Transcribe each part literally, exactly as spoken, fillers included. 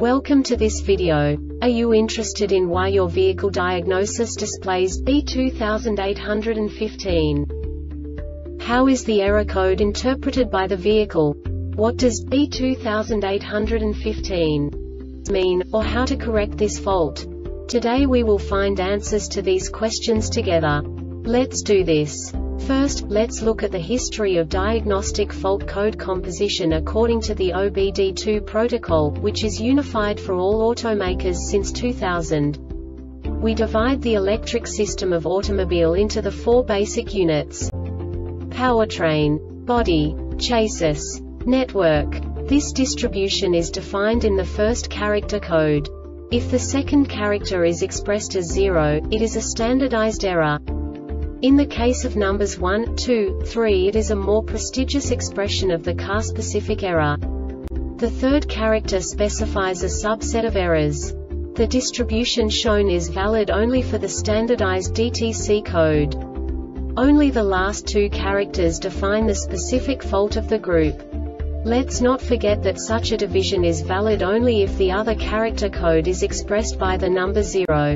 Welcome to this video. Are you interested in why your vehicle diagnosis displays B two eight one five? How is the error code interpreted by the vehicle? What does B two eight one five mean, or how to correct this fault? Today we will find answers to these questions together. Let's do this. First, let's look at the history of diagnostic fault code composition according to the O B D two protocol, which is unified for all automakers since two thousand. We divide the electric system of automobile into the four basic units: powertrain, body, chassis, network. This distribution is defined in the first character code. If the second character is expressed as zero, it is a standardized error. In the case of numbers one, two, three, it is a more prestigious expression of the car-specific error. The third character specifies a subset of errors. The distribution shown is valid only for the standardized D T C code. Only the last two characters define the specific fault of the group. Let's not forget that such a division is valid only if the other character code is expressed by the number zero.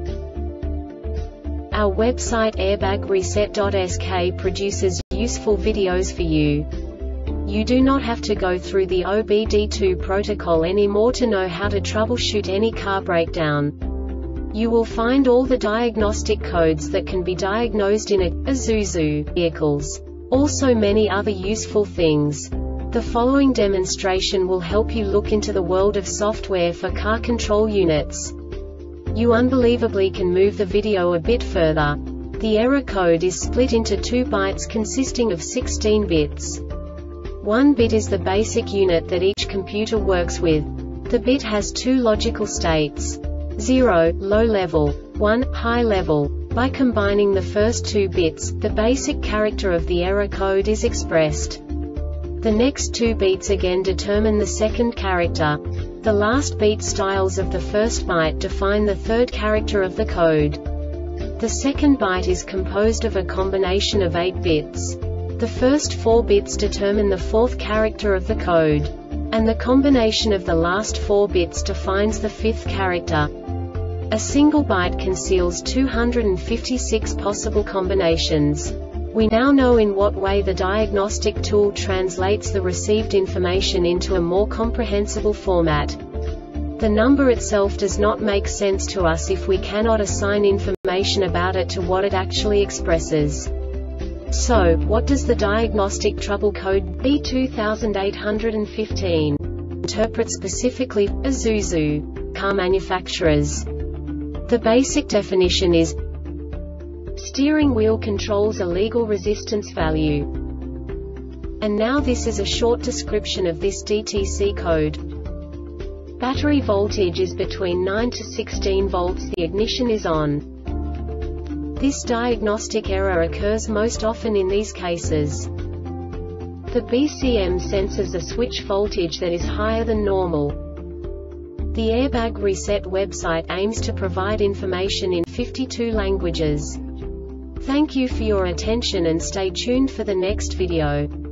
Our website airbag reset dot S K produces useful videos for you. You do not have to go through the O B D two protocol anymore to know how to troubleshoot any car breakdown. You will find all the diagnostic codes that can be diagnosed in a Isuzu vehicles. Also many other useful things. The following demonstration will help you look into the world of software for car control units. You unbelievably can move the video a bit further. The error code is split into two bytes consisting of sixteen bits. One bit is the basic unit that each computer works with. The bit has two logical states: zero, low level, one, high level. By combining the first two bits, the basic character of the error code is expressed. The next two beats again determine the second character. The last beat styles of the first byte define the third character of the code. The second byte is composed of a combination of eight bits. The first four bits determine the fourth character of the code. And the combination of the last four bits defines the fifth character. A single byte conceals two hundred fifty-six possible combinations. We now know in what way the diagnostic tool translates the received information into a more comprehensible format. The number itself does not make sense to us if we cannot assign information about it to what it actually expresses. So, what does the diagnostic trouble code B two eight one five interpret specifically for Isuzu car manufacturers? The basic definition is: steering wheel controls a legal resistance value. And now this is a short description of this D T C code. Battery voltage is between nine to sixteen volts. The ignition is on. This diagnostic error occurs most often in these cases. The B C M senses a switch voltage that is higher than normal. The Airbag Reset website aims to provide information in fifty-two languages. Thank you for your attention and stay tuned for the next video.